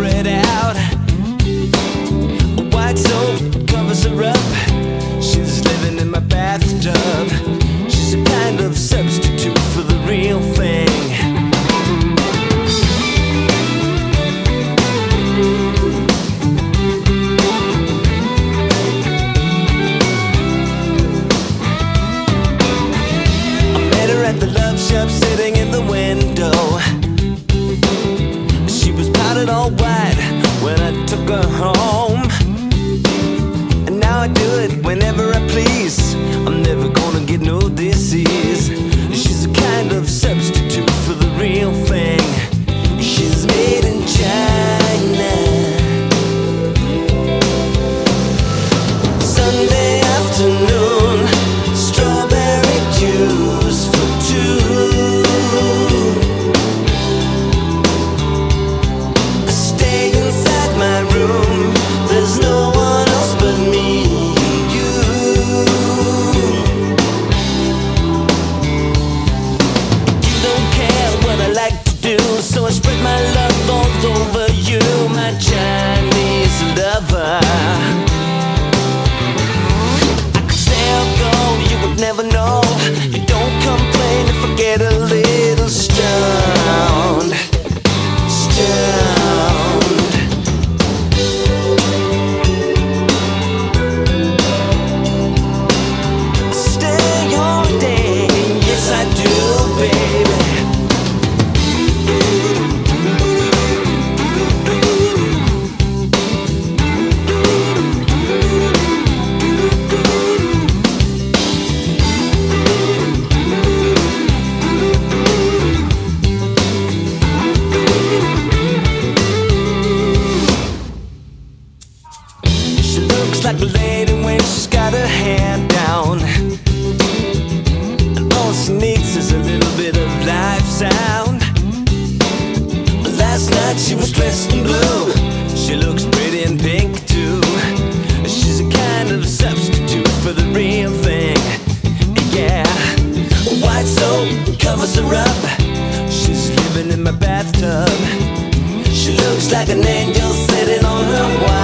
spread out. White soap covers her up. She's living in my bathtub. She's a kind of substitute for the real thing. At the love shop, sitting in the window. She was powdered all white when I took her home. And now I do it whenever I please. I'm never gonna get no disease. She's a kind of substitute for the real thing. She's made in China. Sunday afternoon, strawberry juice for two. I stay inside my room. There's no one else but me and you. You don't care what I like to do, so I spread my love all over you, my Chinese lover. You would never know. You don't complain if I get a little stoned. Stoned. Stay all day, yes I do, baby. Like a lady when she's got her hand down, and all she needs is a little bit of life sound. Last night she was dressed in blue. She looks pretty in pink too. She's a kind of substitute for the real thing. Yeah, white soap covers her up. She's living in my bathtub. She looks like an angel sitting on her white